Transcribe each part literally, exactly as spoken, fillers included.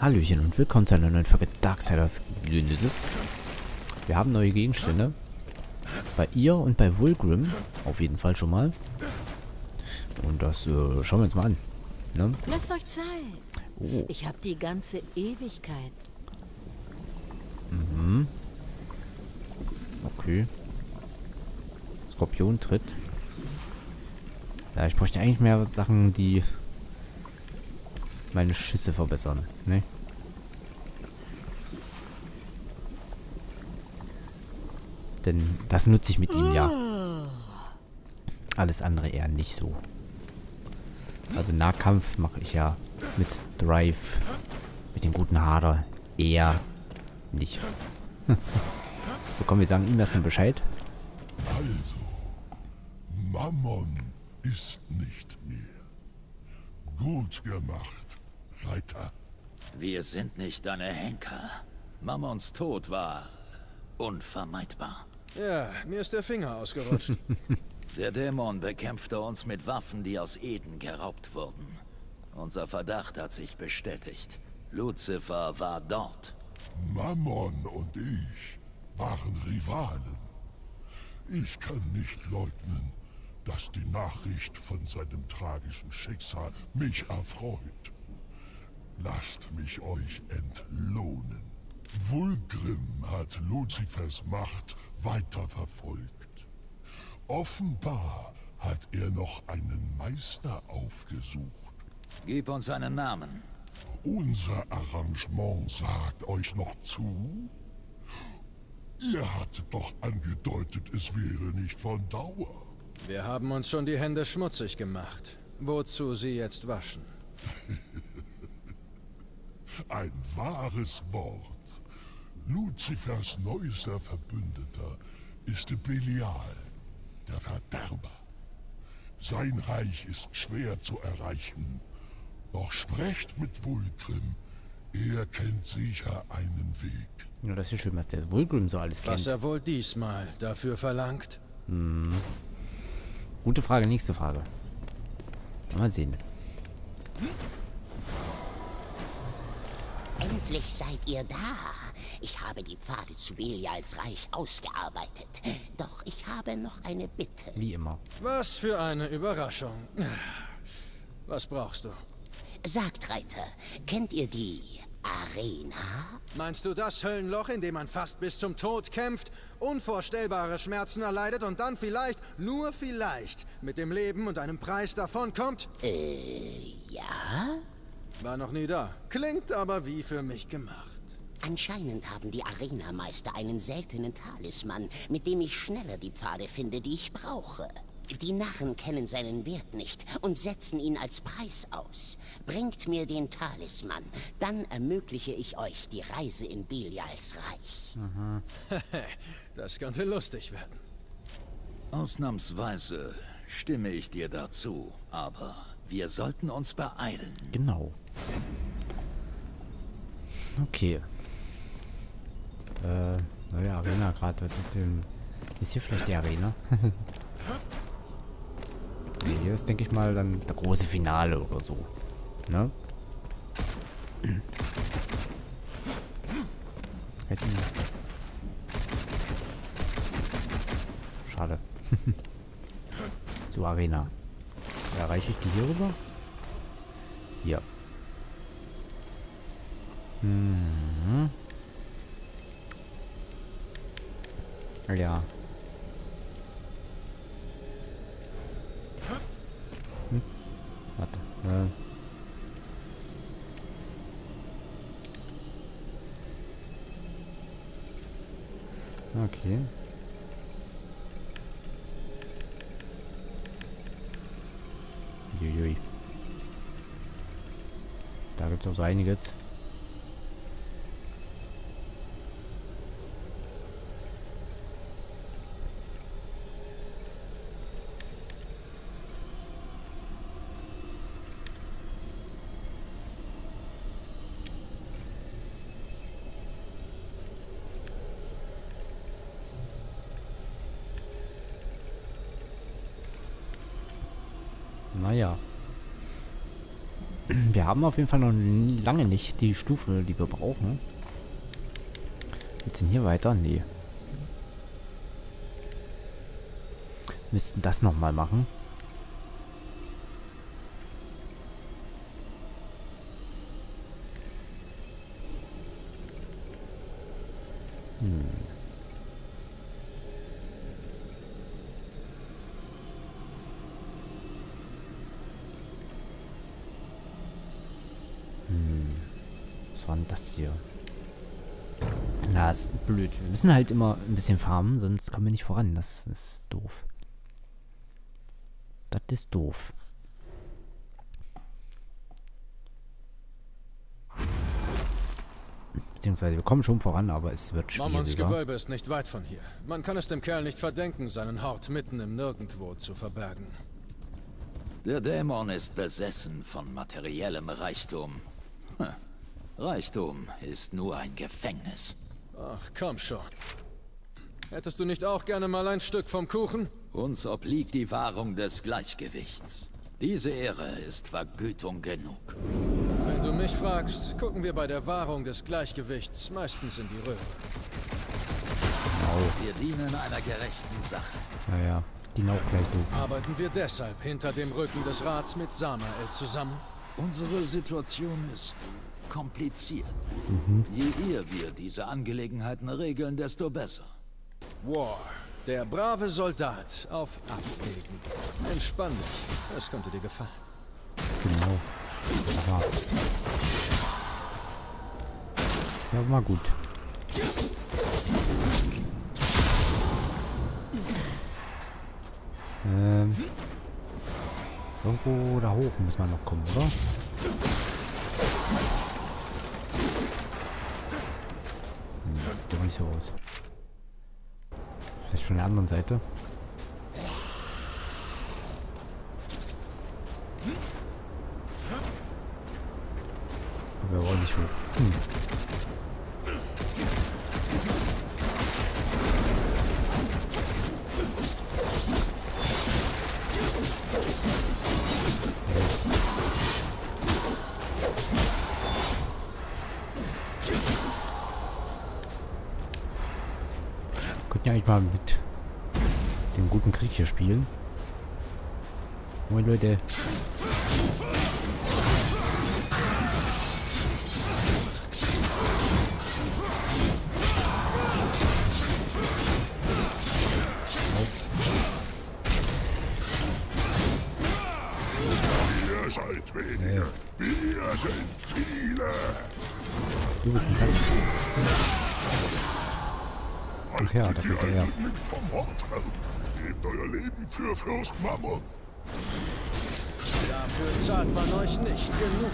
Hallöchen und willkommen zu einer neuen Folge Darksiders Genesis. Wir haben neue Gegenstände. Bei ihr und bei Vulgrim. Auf jeden Fall schon mal. Und das äh, schauen wir uns mal an. Ne? Lasst euch Zeit. Oh. Ich habe die ganze Ewigkeit. Mhm. Okay. Skorpion tritt. Ja, ich bräuchte eigentlich mehr Sachen, die meine Schüsse verbessern, ne? Denn das nutze ich mit ihm, ja. Alles andere eher nicht so. Also Nahkampf mache ich ja mit Drive, mit dem guten Hader eher nicht. So, komm, wir sagen ihm erstmal Bescheid. Also, Mammon ist nicht mehr. Gut gemacht, Reiter. Wir sind nicht deine Henker. Mammons Tod war unvermeidbar. Ja, mir ist der Finger ausgerutscht. Der Dämon bekämpfte uns mit Waffen, die aus Eden geraubt wurden. Unser Verdacht hat sich bestätigt. Lucifer war dort. Mammon und ich waren Rivalen. Ich kann nicht leugnen, dass die Nachricht von seinem tragischen Schicksal mich erfreut. Lasst mich euch entlohnen. Vulgrim hat Luzifers Macht weiterverfolgt. Offenbar hat er noch einen Meister aufgesucht. Gib uns einen Namen. Unser Arrangement sagt euch noch zu? Ihr hattet doch angedeutet, es wäre nicht von Dauer. Wir haben uns schon die Hände schmutzig gemacht. Wozu sie jetzt waschen? Ein wahres Wort. Luzifers neuester Verbündeter ist Belial, der Verderber. Sein Reich ist schwer zu erreichen. Doch sprecht mit Vulgrim. Er kennt sicher einen Weg. Ja, das ist schön, was der Vulgrim so alles kennt. Was er wohl diesmal dafür verlangt? Hm. Gute Frage, nächste Frage. Mal sehen. Endlich seid ihr da. Ich habe die Pfade zu Belials Reich ausgearbeitet. Doch ich habe noch eine Bitte. Wie immer. Was für eine Überraschung. Was brauchst du? Sagt, Reiter, kennt ihr die Arena? Meinst du das Höllenloch, in dem man fast bis zum Tod kämpft, unvorstellbare Schmerzen erleidet und dann vielleicht, nur vielleicht, mit dem Leben und einem Preis davonkommt? Äh, ja? War noch nie da. Klingt aber wie für mich gemacht. Anscheinend haben die Arenameister einen seltenen Talisman, mit dem ich schneller die Pfade finde, die ich brauche. Die Narren kennen seinen Wert nicht und setzen ihn als Preis aus. Bringt mir den Talisman, dann ermögliche ich euch die Reise in Belials Reich. Aha. Das könnte lustig werden. Ausnahmsweise stimme ich dir dazu, aber wir sollten uns beeilen. Genau. Okay. Äh, neue Arena gerade. Was ist denn? Ist hier vielleicht die Arena? Nee, hier ist, denke ich mal, dann der große Finale oder so. Ne? Hätten. Schade. So, Arena. Erreiche ich die hier rüber? Hier. Mhm. Ja. Hm. Warte. Äh. Okay. Uiui. Da gibt es auch so einiges. Naja. Wir haben auf jeden Fall noch lange nicht die Stufe, die wir brauchen. Geht's denn hier weiter? Nee. Müssten das nochmal machen. Hm. Hm. Was war denn das hier? Na, ist blöd. Wir müssen halt immer ein bisschen farmen, sonst kommen wir nicht voran. Das ist doof. Das ist doof. Beziehungsweise wir kommen schon voran, aber es wird schwieriger. Mormonts Gewölbe ist nicht weit von hier. Man kann es dem Kerl nicht verdenken, seinen Hort mitten im Nirgendwo zu verbergen. Der Dämon ist besessen von materiellem Reichtum. Hm. Reichtum ist nur ein Gefängnis. Ach, komm schon. Hättest du nicht auch gerne mal ein Stück vom Kuchen? Uns obliegt die Wahrung des Gleichgewichts. Diese Ehre ist Vergütung genug. Wenn du mich fragst, gucken wir bei der Wahrung des Gleichgewichts meistens in die Röhre. Genau. Wir dienen einer gerechten Sache. Ja, ja. Die auch gleich du. Arbeiten wir deshalb hinter dem Rücken des Rats mit Samael zusammen? Unsere Situation ist kompliziert. Mhm. Je eher wir diese Angelegenheiten regeln, desto besser. War, der brave Soldat auf Abwägen. Entspann dich, es könnte dir gefallen. Genau. Aber ist ja mal gut. Ähm. Irgendwo da hoch muss man noch kommen, oder? Hm, sieht doch nicht so aus. Vielleicht von der anderen Seite. Aber wir wollen nicht hoch. Hm. Könnten ja eigentlich mal mit dem guten Krieg hier spielen. Moin Leute. Ihr seid wenige. Wir sind viele. Du bist ein Zack. Ach ja, da kommt er her. Mit vom Hort fern. Gebt euer Leben für Fürst Mammon. Dafür zahlt man euch nicht genug.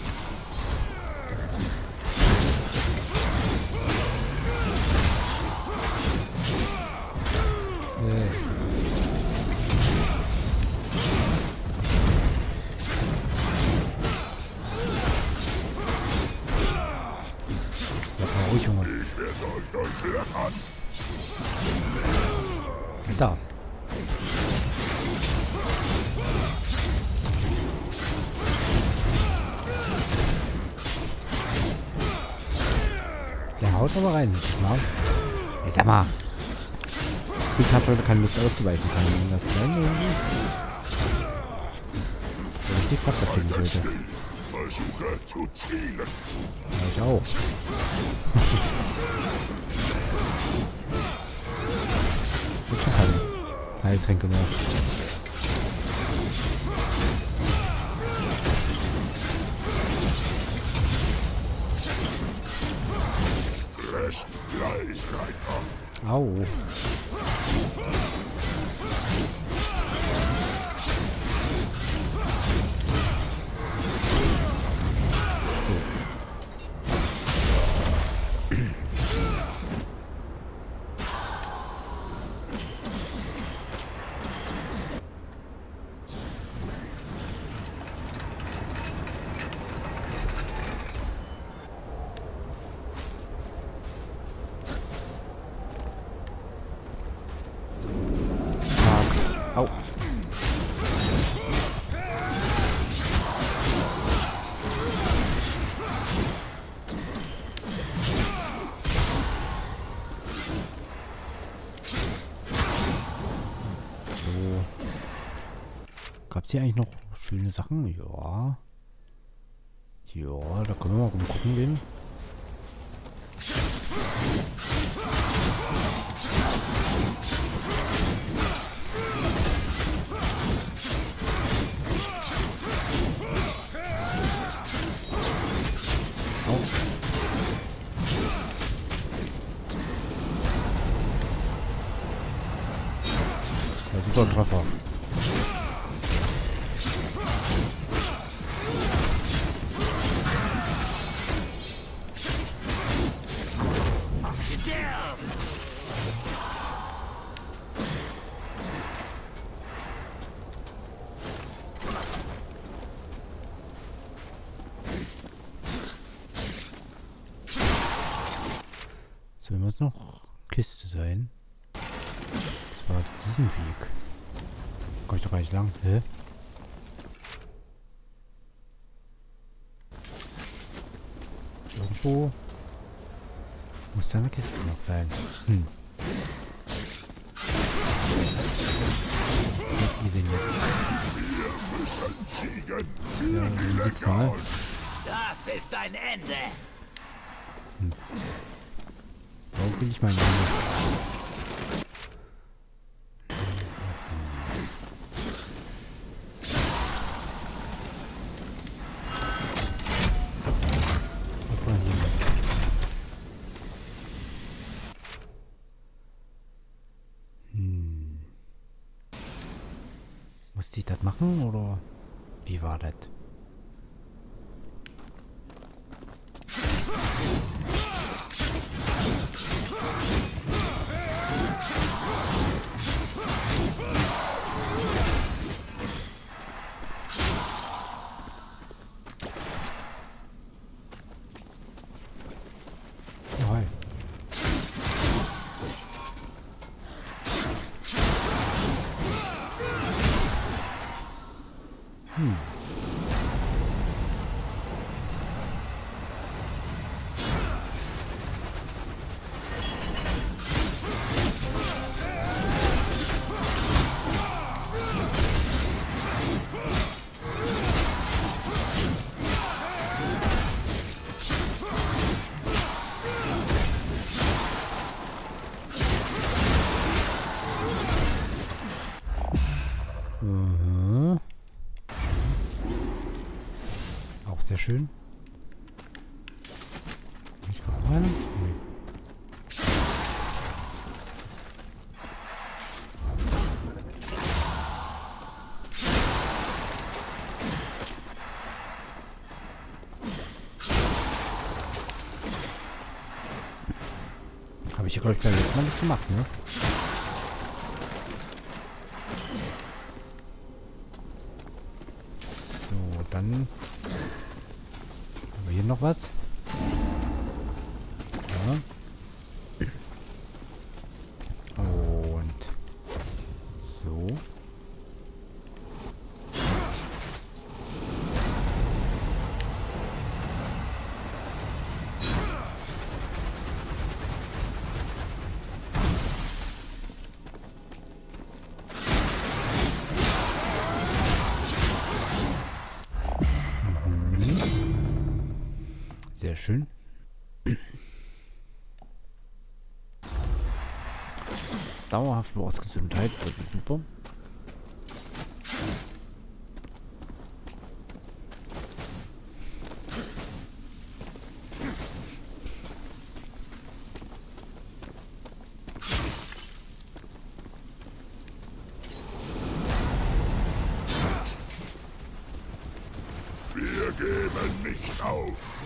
Äh. Ja, ruhig, Junge. Ich werde euch durchleckern. Da. Der haut aber rein. Ja. Ey, sag mal. Ich hab heute keine Lust auszuweichen. Kann das sein irgendwie? So richtig klappt das für mich heute. Versuche zu zielen. Ja, ich auch. Wird schon heilen. Heiltränke noch. Fresst gleich, Reiter. Au. Au. Gab es hier eigentlich noch schöne Sachen? Ja. Ja, da können wir mal gucken gehen. Ja, super Treffer. So, muss noch Kiste sein. Das war diesen Weg. Komm ich doch gar nicht lang. Hä? Irgendwo muss da eine Kiste noch sein. Hm. Was ihr denn jetzt? Ja, dann sieht mal. Das ist ein Ende. Hm. Warum will ich meinen Namen? Hm. Musste ich das machen oder wie war das? Hm. Mhm. Auch sehr schön. Ich komme rein. Nee. Habe ich ja, glaube ich, beim letzten Mal nicht gemacht, ne? So, dann haben wir hier noch was. Ja. Und so. Sehr schön. Dauerhaft aus Gesundheit, also super. Wir geben nicht auf.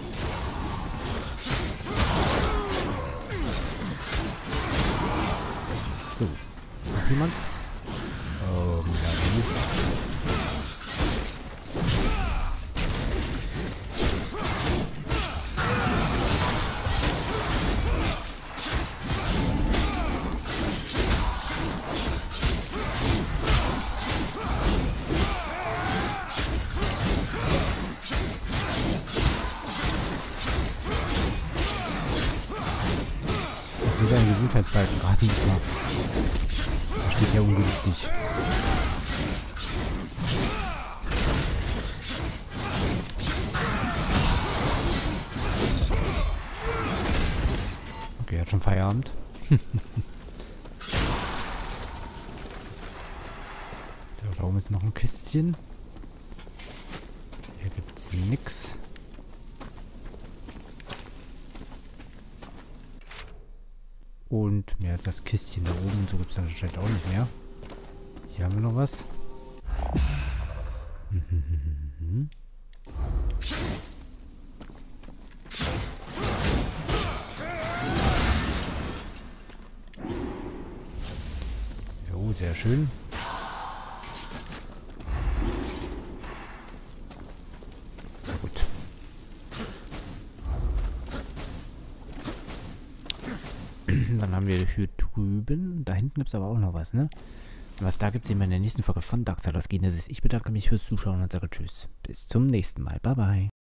So, ist noch jemand? Ähm, ja, das ist ein Gesundheitsbalken gerade nicht mal. Da steht ja ungünstig. hat schon Feierabend. So, da oben ist noch ein Kistchen. Hier gibt's nix. Und mehr als das Kistchen da oben. So gibt es anscheinend auch nicht mehr. Hier haben wir noch was. Jo, sehr schön. Na gut. Dann haben wir hier drüben. Da hinten gibt es aber auch noch was, ne? Was da gibt es, sehen wir in der nächsten Folge von Darksiders Genesis. Ich bedanke mich fürs Zuschauen und sage Tschüss. Bis zum nächsten Mal. Bye, bye.